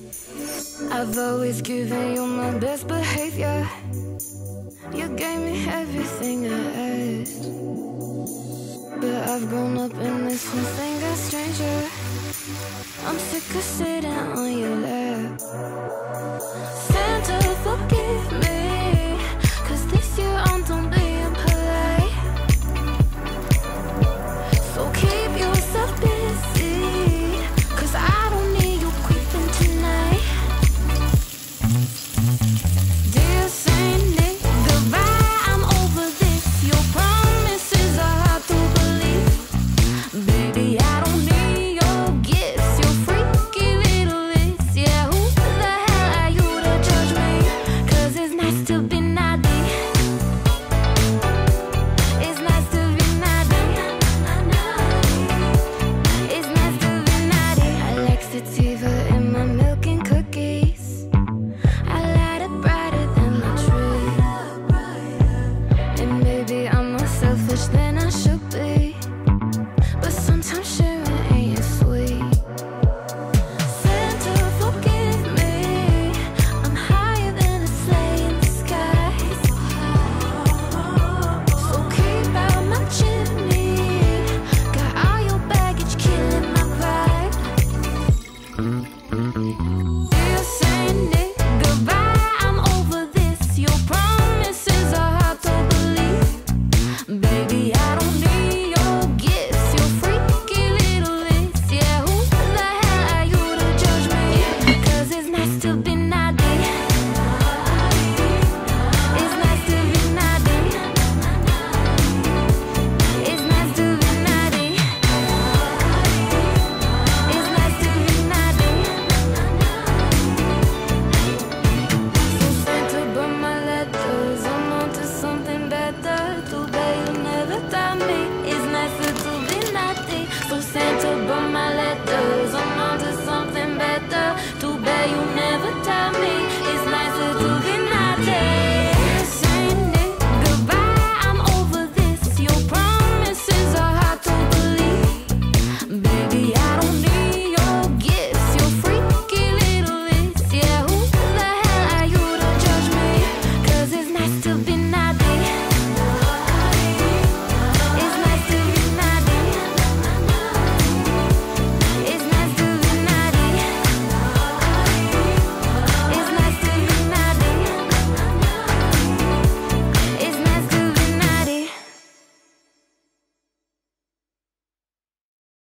I've always given you my best behavior. You gave me everything I asked. But I've grown up in this one thing got stranger. I'm sick of sitting on your lap. Santa, forgive me.